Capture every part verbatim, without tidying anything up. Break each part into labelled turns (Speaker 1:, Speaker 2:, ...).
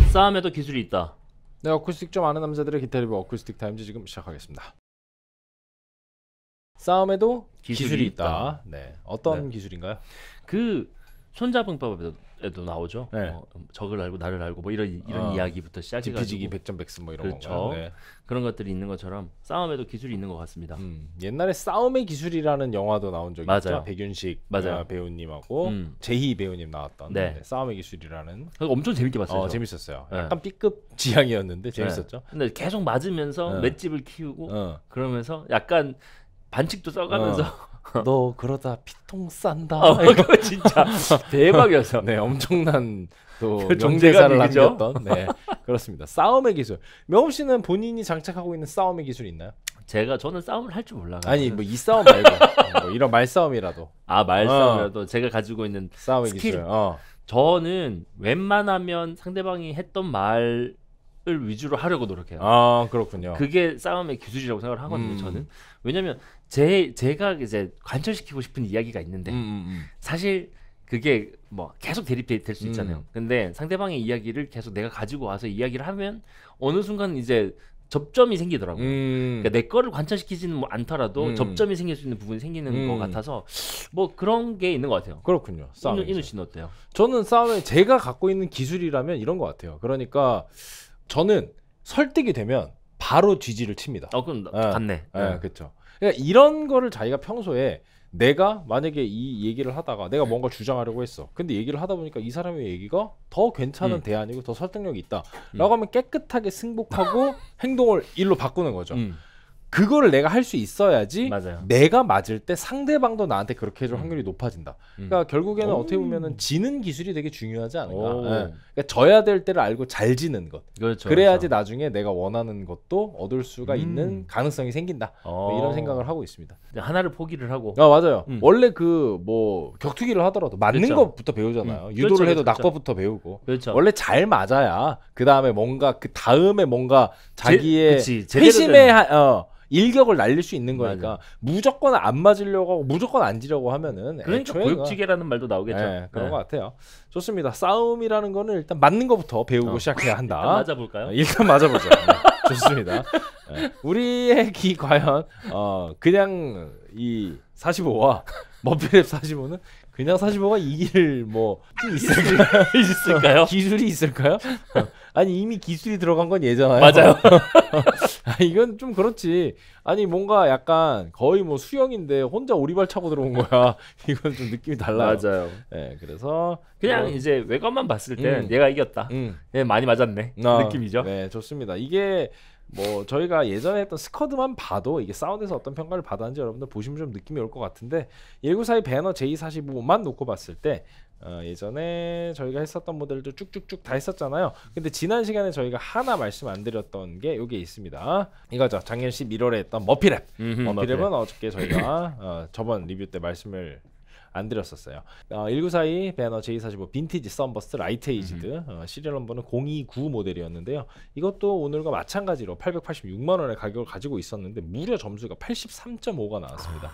Speaker 1: 싸움에도 기술이 있다.
Speaker 2: 네, 어쿠스틱 좀 아는 남자들의 기타 리뷰 어쿠스틱 타임즈 지금 시작하겠습니다. 싸움에도 기술이, 기술이 있다. 있다. 네, 어떤 네. 기술인가요?
Speaker 1: 그 손자분법에도 에도 나오죠.
Speaker 2: 네.
Speaker 1: 어, 적을 알고 나를 알고 뭐 이런 이런
Speaker 2: 어,
Speaker 1: 이야기부터 시작해가지고
Speaker 2: 디피지기 백전백승 뭐 이런
Speaker 1: 그렇죠.
Speaker 2: 건가요? 네.
Speaker 1: 그런 것들이 있는 것처럼 싸움에도 기술이 있는 것 같습니다.
Speaker 2: 음, 옛날에 싸움의 기술이라는 영화도 나온 적이
Speaker 1: 맞아요.
Speaker 2: 있죠. 백윤식
Speaker 1: 맞아요.
Speaker 2: 배우님하고 음. 제희 배우님 나왔던
Speaker 1: 네.
Speaker 2: 네, 싸움의 기술이라는.
Speaker 1: 엄청 재밌게 봤어요.
Speaker 2: 어, 재밌었어요. 네. 약간 B급 지향이었는데 재밌었죠.
Speaker 1: 네. 근데 계속 맞으면서
Speaker 2: 네.
Speaker 1: 맷집을 키우고
Speaker 2: 어.
Speaker 1: 그러면서 약간 반칙도 써가면서
Speaker 2: 어. 너 그러다 피통 싼다.
Speaker 1: 어, 그거 진짜 대박이었어.
Speaker 2: 네, 엄청난 또
Speaker 1: 그
Speaker 2: 명대사를 남겼던. 네, 그렇습니다. 싸움의 기술. 명호 씨는 본인이 장착하고 있는 싸움의 기술이 있나요?
Speaker 1: 제가 저는 싸움을 할 줄 몰라요.
Speaker 2: 아니 뭐 이 싸움 말고 뭐 이런 말싸움이라도.
Speaker 1: 아 말싸움이라도 어. 제가 가지고 있는
Speaker 2: 싸움의
Speaker 1: 스킬.
Speaker 2: 기술. 어.
Speaker 1: 저는 웬만하면 상대방이 했던 말 을 위주로 하려고 노력해요.
Speaker 2: 아 그렇군요.
Speaker 1: 그게 싸움의 기술이라고 생각을 하거든요.
Speaker 2: 음.
Speaker 1: 저는 왜냐면 제 제가 이제 관철시키고 싶은 이야기가 있는데
Speaker 2: 음, 음, 음.
Speaker 1: 사실 그게 뭐 계속 대립될 수 있잖아요.
Speaker 2: 음.
Speaker 1: 근데 상대방의 이야기를 계속 내가 가지고 와서 이야기를 하면 어느 순간 이제 접점이 생기더라고요.
Speaker 2: 음.
Speaker 1: 그러니까 내 거를 관철시키지는 뭐 않더라도
Speaker 2: 음.
Speaker 1: 접점이 생길 수 있는 부분이 생기는
Speaker 2: 음.
Speaker 1: 것 같아서 뭐 그런 게 있는 것 같아요.
Speaker 2: 그렇군요. 싸움.
Speaker 1: 이누 씨는 어때요?
Speaker 2: 저는 싸움에 제가 갖고 있는 기술이라면 이런 것 같아요. 그러니까 저는 설득이 되면 바로 뒤지를 칩니다.
Speaker 1: 어 그럼
Speaker 2: 네.
Speaker 1: 같네.
Speaker 2: 네,
Speaker 1: 네.
Speaker 2: 그렇죠. 그러니까 이런 거를 자기가 평소에 내가 만약에 이 얘기를 하다가 내가 뭔가 주장하려고 했어. 근데 얘기를 하다 보니까 이 사람의 얘기가 더 괜찮은
Speaker 1: 음.
Speaker 2: 대안이고 더 설득력이 있다.
Speaker 1: 음.
Speaker 2: 라고 하면 깨끗하게 승복하고 행동을 일로 바꾸는 거죠.
Speaker 1: 음.
Speaker 2: 그거를 내가 할 수 있어야지
Speaker 1: 맞아요.
Speaker 2: 내가 맞을 때 상대방도 나한테 그렇게 해줄
Speaker 1: 음.
Speaker 2: 확률이 높아진다.
Speaker 1: 음.
Speaker 2: 그러니까 결국에는
Speaker 1: 오.
Speaker 2: 어떻게 보면은 지는 기술이 되게 중요하지 않은가.
Speaker 1: 오.
Speaker 2: 네. 그러니까 져야 될 때를 알고 잘 지는 것.
Speaker 1: 그렇죠,
Speaker 2: 그래야지
Speaker 1: 그렇죠.
Speaker 2: 나중에 내가 원하는 것도 얻을 수가
Speaker 1: 음.
Speaker 2: 있는 가능성이 생긴다. 뭐 이런 생각을 하고 있습니다.
Speaker 1: 하나를 포기를 하고.
Speaker 2: 아 맞아요.
Speaker 1: 음.
Speaker 2: 원래 그 뭐 격투기를 하더라도 맞는
Speaker 1: 그렇죠.
Speaker 2: 것부터 배우잖아요.
Speaker 1: 음.
Speaker 2: 유도를
Speaker 1: 그렇죠,
Speaker 2: 해도
Speaker 1: 그렇죠.
Speaker 2: 낙법부터 배우고.
Speaker 1: 그렇죠.
Speaker 2: 원래 잘 맞아야 그 다음에 뭔가 그 다음에 뭔가 자기의
Speaker 1: 그치, 제대로
Speaker 2: 회심의
Speaker 1: 된-
Speaker 2: 하- 어, 일격을 날릴 수 있는 거니까
Speaker 1: 맞아.
Speaker 2: 무조건 안 맞으려고 하고 무조건 안 지려고 하면은
Speaker 1: 그러니까
Speaker 2: 애초에
Speaker 1: 고육지계라는 말도 나오겠죠.
Speaker 2: 네, 그런
Speaker 1: 네.
Speaker 2: 것 같아요. 좋습니다. 싸움이라는 거는 일단 맞는 것부터 배우고
Speaker 1: 어.
Speaker 2: 시작해야 한다.
Speaker 1: 일단 맞아볼까요?
Speaker 2: 어, 일단 맞아보죠. 네, 좋습니다. 네. 우리의 기 과연 어, 그냥 이 사십오와 머피랩 사십오는 그냥 사십오가 이길 뭐 있을까요?
Speaker 1: 있을까요?
Speaker 2: 기술이 있을까요? 어, 아니 이미 기술이 들어간 건 얘잖아요.
Speaker 1: 맞아요.
Speaker 2: 아, 이건 좀 그렇지. 아니 뭔가 약간 거의 뭐 수영인데 혼자 오리발 차고 들어온 거야. 이건 좀 느낌이 달라요.
Speaker 1: 맞아요.
Speaker 2: 네, 그래서
Speaker 1: 그냥
Speaker 2: 뭐,
Speaker 1: 이제 외관만 봤을 때는
Speaker 2: 음.
Speaker 1: 얘가 이겼다.
Speaker 2: 음.
Speaker 1: 얘 많이 맞았네.
Speaker 2: 아,
Speaker 1: 느낌이죠.
Speaker 2: 네, 좋습니다. 이게 뭐 저희가 예전에 했던 스쿼드만 봐도 이게 사운드에서 어떤 평가를 받았는지 여러분들 보시면 좀 느낌이 올 것 같은데 일구사이 배너 제이 사십오만 놓고 봤을 때 어, 예전에 저희가 했었던 모델도 쭉쭉쭉 다 했었잖아요. 근데 지난 시간에 저희가 하나 말씀 안 드렸던 게 여기에 있습니다. 이거죠. 작년 십일월에 했던 머피랩.
Speaker 1: 음흠,
Speaker 2: 머피랩은 어저께 저희가 어, 저번 리뷰 때 말씀을 안 드렸었어요. 어, 일구사이 배너 제이 사십오 빈티지 썬버스트 라이트 에이지드 어, 시리얼 넘버는 공이구 모델이었는데요. 이것도 오늘과 마찬가지로 팔백팔십육만 원의 가격을 가지고 있었는데 무려 점수가 팔십삼 점 오가 나왔습니다.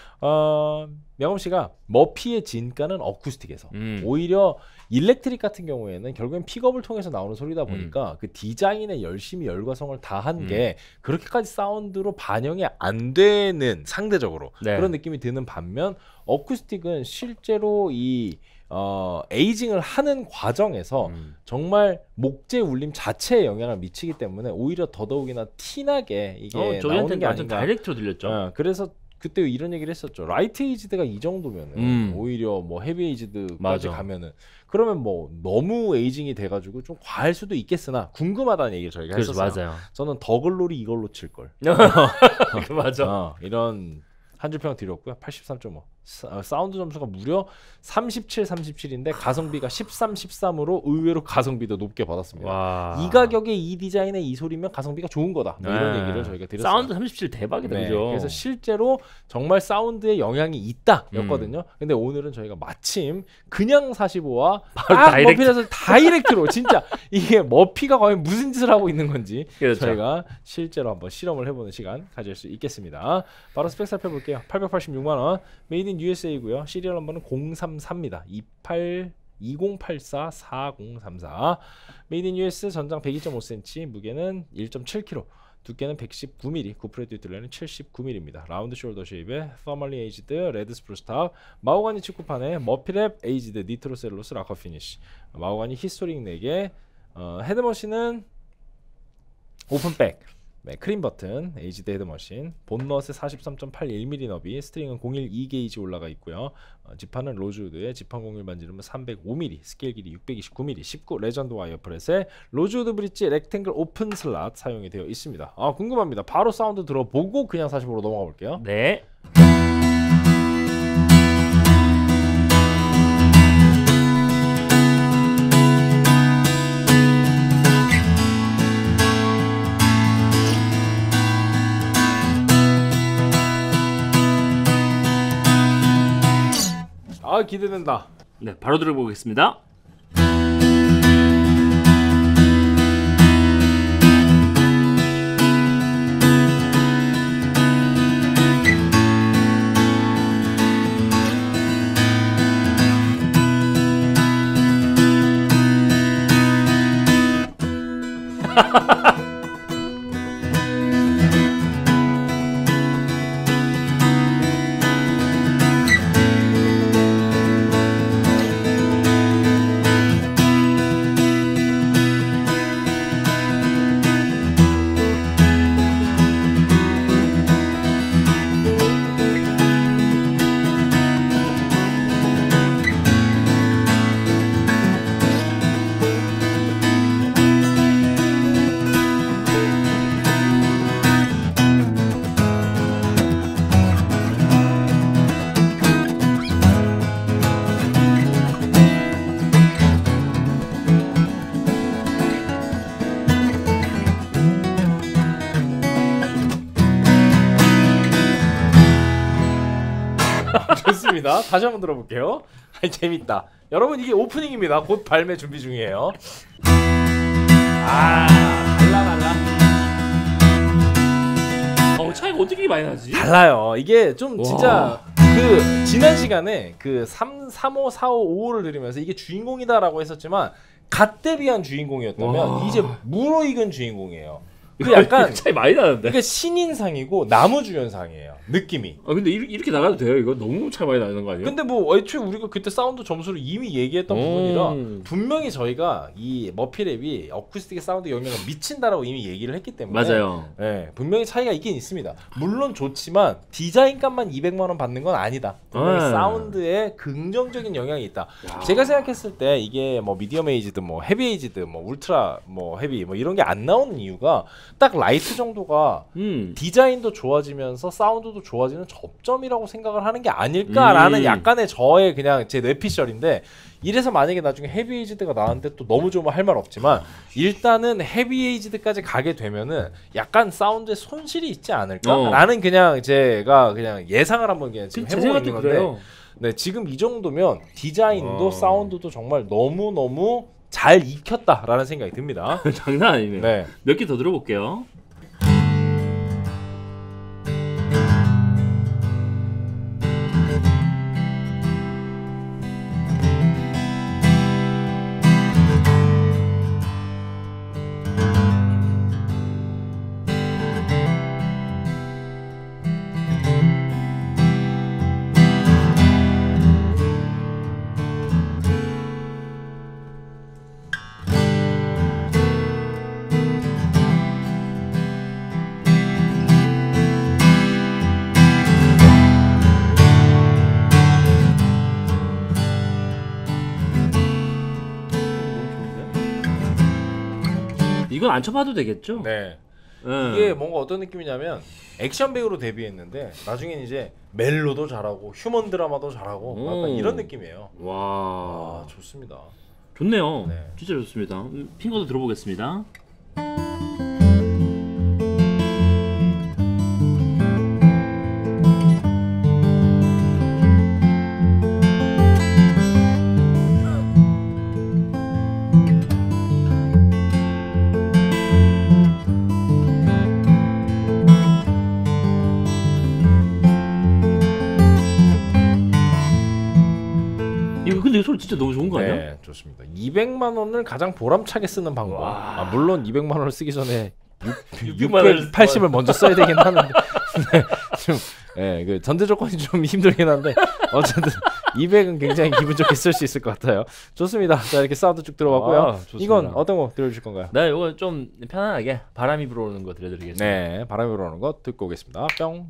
Speaker 2: 어, 명엄 씨가 머피의 진가는 어쿠스틱에서
Speaker 1: 음.
Speaker 2: 오히려 일렉트릭 같은 경우에는 결국엔 픽업을 통해서 나오는 소리다 보니까
Speaker 1: 음.
Speaker 2: 그 디자인에 열심히 열과성을 다한
Speaker 1: 음.
Speaker 2: 게 그렇게까지 사운드로 반영이 안 되는 상대적으로
Speaker 1: 네.
Speaker 2: 그런 느낌이 드는 반면 어쿠스틱은 실제로 이 어, 에이징을 하는 과정에서
Speaker 1: 음.
Speaker 2: 정말 목재 울림 자체에 영향을 미치기 때문에 오히려 더더욱이나 티나게 이게
Speaker 1: 어,
Speaker 2: 나오는
Speaker 1: 저희한테는
Speaker 2: 게
Speaker 1: 완전
Speaker 2: 아닌가.
Speaker 1: 다이렉트로 들렸죠.
Speaker 2: 어, 그래서 그때 이런 얘기를 했었죠. 라이트 에이지드가 이 정도면은
Speaker 1: 음.
Speaker 2: 오히려 뭐 헤비 에이지드까지
Speaker 1: 맞아.
Speaker 2: 가면은 그러면 뭐 너무 에이징이 돼가지고 좀 과할 수도 있겠으나 궁금하다는 얘기를 저희가
Speaker 1: 그래서
Speaker 2: 했었어요.
Speaker 1: 맞아요.
Speaker 2: 저는 더글로리 이걸로 칠 걸.
Speaker 1: 맞아.
Speaker 2: 어, 이런 한 줄 평 드렸고요. 팔십삼 점 오. 사, 사운드 점수가 무려 삼십칠, 삼십칠인데 가성비가 십삼, 십삼으로 의외로 가성비도 높게 받았습니다.
Speaker 1: 와.
Speaker 2: 이 가격에 이 디자인의 이 소리면 가성비가 좋은 거다. 뭐 이런
Speaker 1: 네.
Speaker 2: 얘기를 저희가 드렸어요.
Speaker 1: 사운드 삼십칠 대박이다.
Speaker 2: 네,
Speaker 1: 그죠?
Speaker 2: 그래서 실제로 정말 사운드에 영향이 있다
Speaker 1: 음.
Speaker 2: 였거든요. 근데 오늘은 저희가 마침 그냥 사십오와
Speaker 1: 바로
Speaker 2: 딱
Speaker 1: 다이렉트.
Speaker 2: 머피에서 다이렉트로 진짜 이게 머피가 과연 무슨 짓을 하고 있는 건지
Speaker 1: 그렇죠.
Speaker 2: 저희가 실제로 한번 실험을 해보는 시간 가질 수 있겠습니다. 바로 스펙 살펴볼게요. 팔백팔십육만 원 메이드 인 유에스에이고요. 시리얼 넘버는 공삼사입니다. 이팔 이공팔사 사공삼사. 메이드 인 유에스, 전장 백이 점 오 센티미터, 무게는 일 점 칠 킬로그램, 두께는 백십구 밀리미터, 구프레드 딜레는 칠십구 밀리미터, 라운드 숄더 쉐입의 퍼멀리 에이지드 레드 스프루스 탑, 마호가니 직구판에 머피랩 에이지드 니트로셀로스 라커 피니쉬, 마호가니 히스토릭 네 개, 어, 헤드머신은 오픈백, 네, 크림 버튼, 에이지드 헤드머신, 본넛에 사십삼 점 팔일 밀리미터 너비, 스트링은 공일이 게이지 올라가 있고요. 어, 지판은 로즈우드에 지판 공일 반지름은 삼백오 밀리미터, 스케일 길이 육백이십구 밀리미터, 십구 레전드 와이어 프렛에 로즈우드 브릿지 렉탱글 오픈 슬롯 사용이 되어 있습니다. 아, 궁금합니다. 바로 사운드 들어보고 그냥 사십으로 넘어가 볼게요.
Speaker 1: 네.
Speaker 2: 아, 기대된다.
Speaker 1: 네, 바로 들어보겠습니다.
Speaker 2: 좋습니다. 다시 한번 들어볼게요. 재밌다. 여러분, 이게 오프닝입니다. 곧 발매 준비 중이에요. 아, 달라 달라.
Speaker 1: 어, 차이가 어떻게 많이 나지?
Speaker 2: 달라요. 이게 좀
Speaker 1: 와.
Speaker 2: 진짜 그 지난 시간에 그 삼, 삼호, 사호, 오호를 들으면서 이게 주인공이다라고 했었지만 갓 데뷔한 주인공이었다면
Speaker 1: 와.
Speaker 2: 이제 무르익은 주인공이에요. 그 약간
Speaker 1: 차이 많이 나는데.
Speaker 2: 그러니까 신인상이고 나무주연상이에요. 느낌이.
Speaker 1: 아 근데 이렇게, 이렇게 나가도 돼요? 이거 너무 차이 많이 나는 거 아니에요?
Speaker 2: 근데 뭐 애초에 우리가 그때 사운드 점수를 이미 얘기했던
Speaker 1: 음.
Speaker 2: 부분이라 분명히 저희가 이 머피랩이 어쿠스틱의 사운드 영향을 미친다라고 이미 얘기를 했기 때문에
Speaker 1: 맞아요.
Speaker 2: 네, 분명히 차이가 있긴 있습니다. 물론 좋지만 디자인값만 이백만 원 받는 건 아니다. 분명히
Speaker 1: 네.
Speaker 2: 사운드에 긍정적인 영향이 있다.
Speaker 1: 야.
Speaker 2: 제가 생각했을 때 이게 뭐 미디엄 에이지드, 뭐 헤비 에이지드, 뭐 울트라, 뭐 헤비 뭐 이런 게 안 나오는 이유가 딱 라이트 정도가
Speaker 1: 음.
Speaker 2: 디자인도 좋아지면서 사운드도 좋아지는 접점이라고 생각을 하는 게 아닐까라는
Speaker 1: 음.
Speaker 2: 약간의 저의 그냥 제 뇌피셜인데, 이래서 만약에 나중에 헤비 에이지드가 나왔는데 또 너무 좋으면 할 말 없지만 일단은 헤비 에이지드까지 가게 되면은 약간 사운드에 손실이 있지 않을까라는 어. 그냥 제가 그냥 예상을 한번 그냥 지금
Speaker 1: 제
Speaker 2: 해보고 있는
Speaker 1: 생각도
Speaker 2: 건데,
Speaker 1: 그래요.
Speaker 2: 네, 지금 이 정도면 디자인도
Speaker 1: 어.
Speaker 2: 사운드도 정말 너무 너무 잘 익혔다라는 생각이 듭니다.
Speaker 1: 장난 아니네.
Speaker 2: 네.
Speaker 1: 몇 개 더 들어볼게요. 이건 안 쳐봐도 되겠죠?
Speaker 2: 네.
Speaker 1: 음.
Speaker 2: 이게 뭔가 어떤 느낌이냐면 액션 배우로 데뷔했는데 나중엔 이제 멜로도 잘하고 휴먼 드라마도 잘하고
Speaker 1: 오.
Speaker 2: 약간 이런 느낌이에요.
Speaker 1: 와,
Speaker 2: 아, 좋습니다.
Speaker 1: 좋네요.
Speaker 2: 네.
Speaker 1: 진짜 좋습니다. 음, 핑거도 들어보겠습니다. 이거 근데 이 소리 이거 진짜 너무 좋은 거 아니야?
Speaker 2: 네, 좋습니다. 이백만 원을 가장 보람차게 쓰는 방법.
Speaker 1: 와.
Speaker 2: 아, 물론 이백만 원을 쓰기 전에
Speaker 1: 육백만 원을
Speaker 2: 육백팔십을 먼저 써야 되긴 하는데 네, 좀 예, 그 전제 조건이 좀 힘들긴 한데 어쨌든 이백은 굉장히 기분 좋게 쓸 수 있을 것 같아요. 좋습니다. 자, 이렇게 사운드 쭉 들어봤고요.
Speaker 1: 아, 좋습니다.
Speaker 2: 이건 어떤 거 들려주실 건가요?
Speaker 1: 네, 이거 좀 편안하게 바람이 불어오는 거 들려드리겠습니다.
Speaker 2: 네, 바람이 불어오는 거 듣고 오겠습니다. 뿅.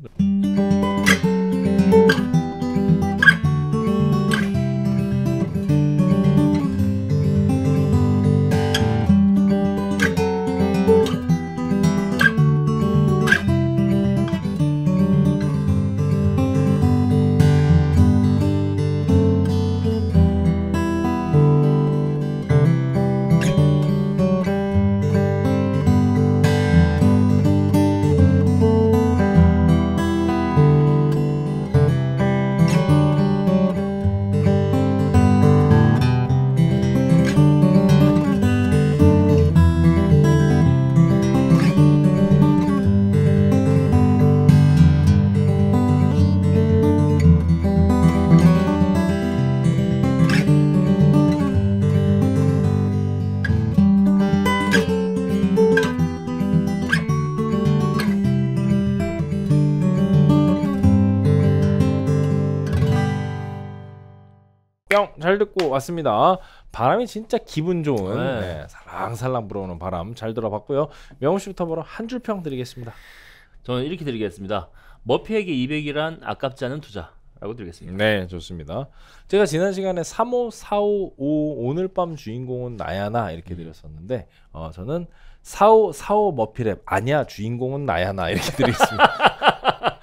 Speaker 2: 뿅! 잘 듣고 왔습니다. 바람이 진짜 기분 좋은
Speaker 1: 네.
Speaker 2: 네, 살랑살랑 불어오는 바람 잘 들어봤고요. 명호 씨부터 바로 한 줄 평 드리겠습니다.
Speaker 1: 저는 이렇게 드리겠습니다. 머피에게 이백이란 아깝지 않은 투자라고 드리겠습니다.
Speaker 2: 네, 좋습니다. 제가 지난 시간에 삼오, 사오, 오 오늘 밤 주인공은 나야나 이렇게 드렸었는데 어, 저는 사오, 사오 머피랩 아니야 주인공은 나야나 이렇게 드리겠습니다.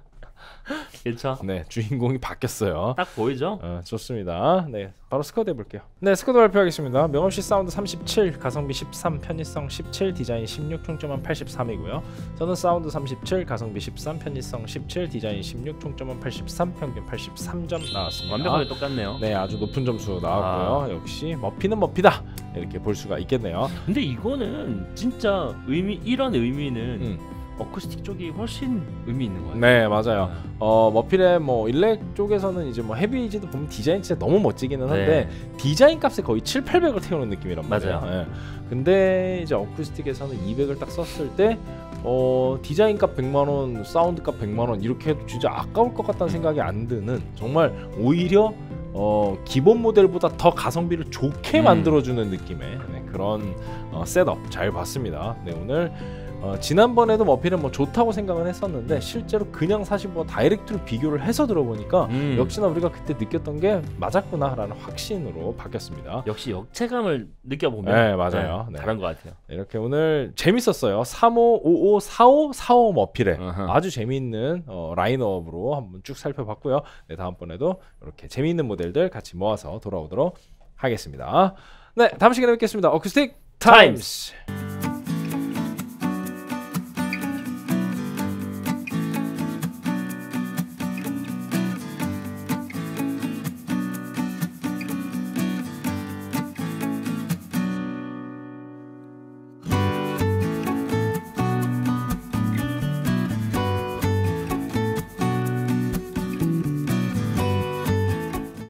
Speaker 1: 그렇죠?
Speaker 2: 네, 주인공이 바뀌었어요.
Speaker 1: 딱 보이죠?
Speaker 2: 어, 좋습니다. 네, 바로 스쿼드 해볼게요. 네, 스쿼드 발표하겠습니다. 명호씨 사운드 삼십칠, 가성비 십삼, 편의성 십칠, 디자인 십육, 총점은 팔십삼이고요. 저는 사운드 삼십칠, 가성비 십삼, 편의성 십칠, 디자인 십육, 총점은 팔십삼, 평균 팔십삼 점 나왔습니다.
Speaker 1: 완벽하게 똑같네요.
Speaker 2: 네, 아주 높은 점수 나왔고요. 아. 역시 머피는 머피다 이렇게 볼 수가 있겠네요.
Speaker 1: 근데 이거는 진짜 의미 이런 의미는
Speaker 2: 음.
Speaker 1: 어쿠스틱 쪽이 훨씬 의미 있는 거예요.
Speaker 2: 네, 맞아요. 어, 머필의 뭐 일렉 쪽에서는 이제 뭐 헤비이지도 보면 디자인 진짜 너무 멋지기는 한데
Speaker 1: 네.
Speaker 2: 디자인 값에 거의 칠, 팔백을 태우는 느낌이란 말이에요.
Speaker 1: 맞아요.
Speaker 2: 예. 근데 이제 어쿠스틱에서는 이백을 딱 썼을 때 어, 디자인 값 백만 원, 사운드 값 백만 원 이렇게 해도 진짜 아까울 것 같다는 생각이 안 드는 정말 오히려 어, 기본 모델보다 더 가성비를 좋게
Speaker 1: 음.
Speaker 2: 만들어주는 느낌의 네, 그런 어, 셋업 잘 봤습니다. 네, 오늘 어, 지난번에도 머피는 뭐 좋다고 생각은 했었는데 실제로 그냥 사실 뭐 다이렉트로 비교를 해서 들어보니까
Speaker 1: 음.
Speaker 2: 역시나 우리가 그때 느꼈던 게 맞았구나라는 확신으로 바뀌었습니다.
Speaker 1: 역시 역체감을 느껴보면
Speaker 2: 네, 맞아요.
Speaker 1: 네,
Speaker 2: 네.
Speaker 1: 다른 것 같아요.
Speaker 2: 이렇게 오늘 재밌었어요. 삼오, 오오, 사오, 사오 머피레
Speaker 1: 어허.
Speaker 2: 아주 재미있는 어, 라인업으로 한번 쭉 살펴봤고요. 네, 다음번에도 이렇게 재미있는 모델들 같이 모아서 돌아오도록 하겠습니다. 네, 다음 시간에 뵙겠습니다. 어쿠스틱 타임스.